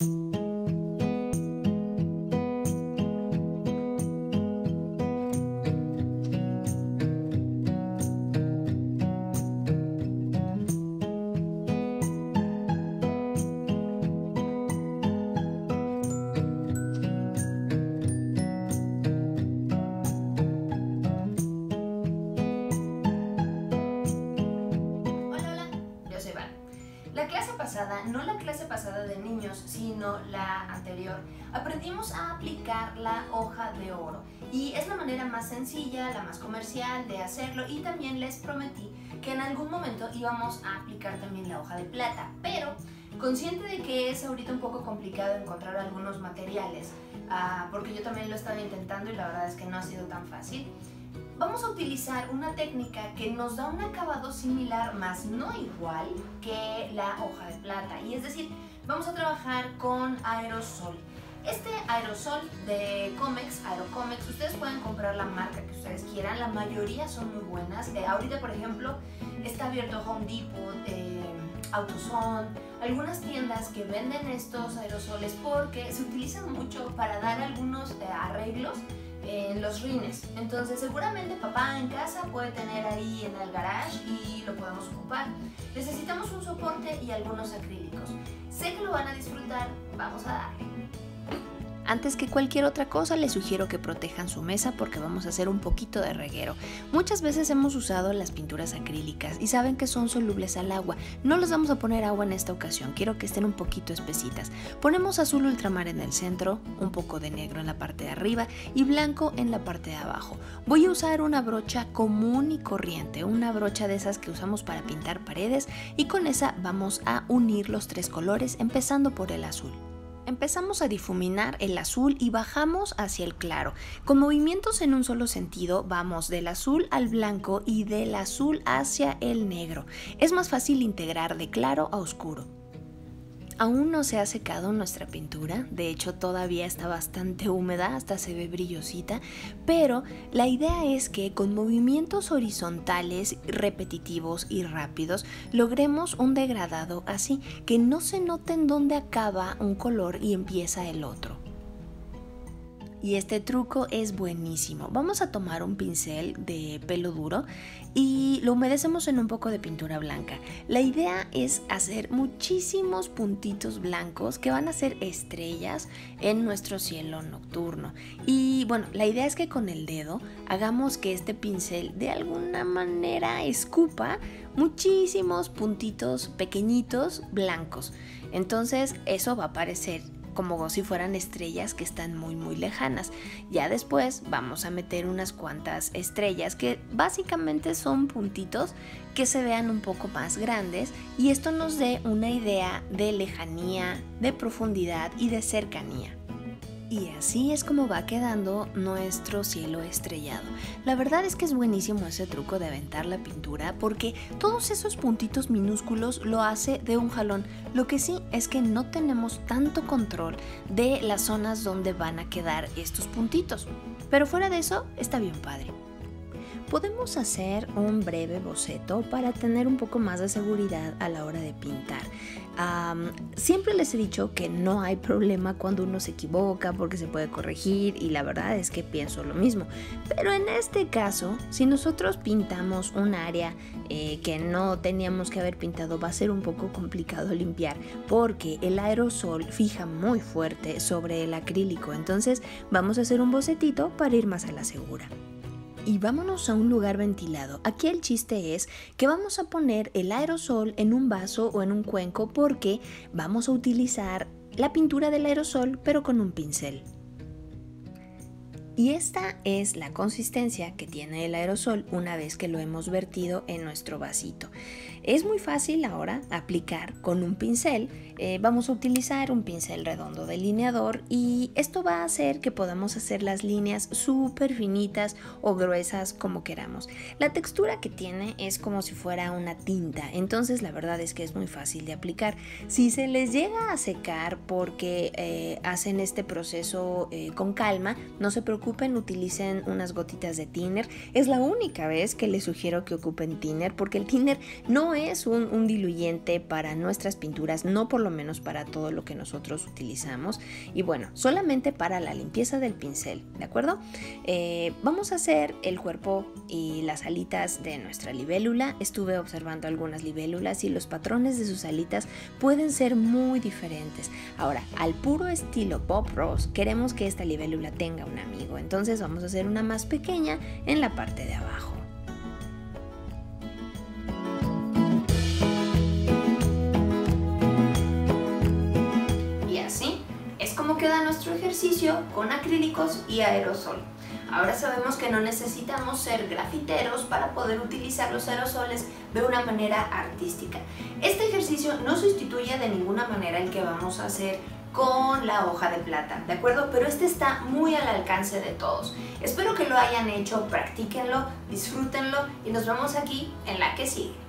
La clase pasada, no la clase pasada de niños, sino la anterior, aprendimos a aplicar la hoja de oro. Y es la manera más sencilla, la más comercial de hacerlo, y también les prometí que en algún momento íbamos a aplicar también la hoja de plata. Pero consciente de que es ahorita un poco complicado encontrar algunos materiales, porque yo también lo estaba intentando y la verdad es que no ha sido tan fácil, vamos a utilizar una técnica que nos da un acabado similar, más no igual, que la hoja de plata. Y es decir, vamos a trabajar con aerosol. Este aerosol de Comex, Aerocomex, ustedes pueden comprar la marca que ustedes quieran, la mayoría son muy buenas. Ahorita, por ejemplo, está abierto Home Depot, AutoZone, algunas tiendas que venden estos aerosoles porque se utilizan mucho para dar algunos arreglos en los rines. Entonces seguramente papá en casa puede tener ahí en el garage y lo podemos ocupar. Necesitamos un soporte y algunos acrílicos. Sé que lo van a disfrutar, vamos a darle. Antes que cualquier otra cosa, les sugiero que protejan su mesa porque vamos a hacer un poquito de reguero. Muchas veces hemos usado las pinturas acrílicas y saben que son solubles al agua. No les vamos a poner agua en esta ocasión, quiero que estén un poquito espesitas. Ponemos azul ultramar en el centro, un poco de negro en la parte de arriba y blanco en la parte de abajo. Voy a usar una brocha común y corriente, una brocha de esas que usamos para pintar paredes, y con esa vamos a unir los tres colores, empezando por el azul. Empezamos a difuminar el azul y bajamos hacia el claro. Con movimientos en un solo sentido, vamos del azul al blanco y del azul hacia el negro. Es más fácil integrar de claro a oscuro. Aún no se ha secado nuestra pintura, de hecho todavía está bastante húmeda, hasta se ve brillosita, pero la idea es que con movimientos horizontales, repetitivos y rápidos logremos un degradado así, que no se note en dónde acaba un color y empieza el otro. Y este truco es buenísimo. Vamos a tomar un pincel de pelo duro y lo humedecemos en un poco de pintura blanca. La idea es hacer muchísimos puntitos blancos que van a ser estrellas en nuestro cielo nocturno. Y bueno, la idea es que con el dedo hagamos que este pincel de alguna manera escupa muchísimos puntitos pequeñitos blancos. Entonces eso va a parecer como si fueran estrellas que están muy lejanas. Ya después vamos a meter unas cuantas estrellas que básicamente son puntitos que se vean un poco más grandes, y esto nos dé una idea de lejanía, de profundidad y de cercanía. Y así es como va quedando nuestro cielo estrellado. La verdad es que es buenísimo ese truco de aventar la pintura porque todos esos puntitos minúsculos lo hace de un jalón. Lo que sí es que no tenemos tanto control de las zonas donde van a quedar estos puntitos. Pero fuera de eso, está bien padre. Podemos hacer un breve boceto para tener un poco más de seguridad a la hora de pintar. Siempre les he dicho que no hay problema cuando uno se equivoca porque se puede corregir, y la verdad es que pienso lo mismo. Pero en este caso, si nosotros pintamos un área que no teníamos que haber pintado, va a ser un poco complicado limpiar porque el aerosol fija muy fuerte sobre el acrílico. Entonces vamos a hacer un bocetito para ir más a la segura. Y vámonos a un lugar ventilado. Aquí el chiste es que vamos a poner el aerosol en un vaso o en un cuenco porque vamos a utilizar la pintura del aerosol pero con un pincel. Y esta es la consistencia que tiene el aerosol una vez que lo hemos vertido en nuestro vasito. Es muy fácil ahora aplicar con un pincel. Vamos a utilizar un pincel redondo delineador y esto va a hacer que podamos hacer las líneas súper finitas o gruesas como queramos. La textura que tiene es como si fuera una tinta, entonces la verdad es que es muy fácil de aplicar. Si se les llega a secar porque hacen este proceso con calma, no se preocupen, utilicen unas gotitas de thinner. Es la única vez que les sugiero que ocupen thinner porque el thinner no no es un diluyente para nuestras pinturas, no por lo menos para todo lo que nosotros utilizamos, y bueno, solamente para la limpieza del pincel, ¿de acuerdo? Vamos a hacer el cuerpo y las alitas de nuestra libélula. Estuve observando algunas libélulas y los patrones de sus alitas pueden ser muy diferentes. Ahora, al puro estilo Bob Ross, queremos que esta libélula tenga un amigo, entonces vamos a hacer una más pequeña en la parte de abajo. Y así es como queda nuestro ejercicio con acrílicos y aerosol. Ahora sabemos que no necesitamos ser grafiteros para poder utilizar los aerosoles de una manera artística. Este ejercicio no sustituye de ninguna manera el que vamos a hacer con la hoja de plata, ¿de acuerdo? Pero este está muy al alcance de todos. Espero que lo hayan hecho, practíquenlo, disfrútenlo y nos vemos aquí en la que sigue.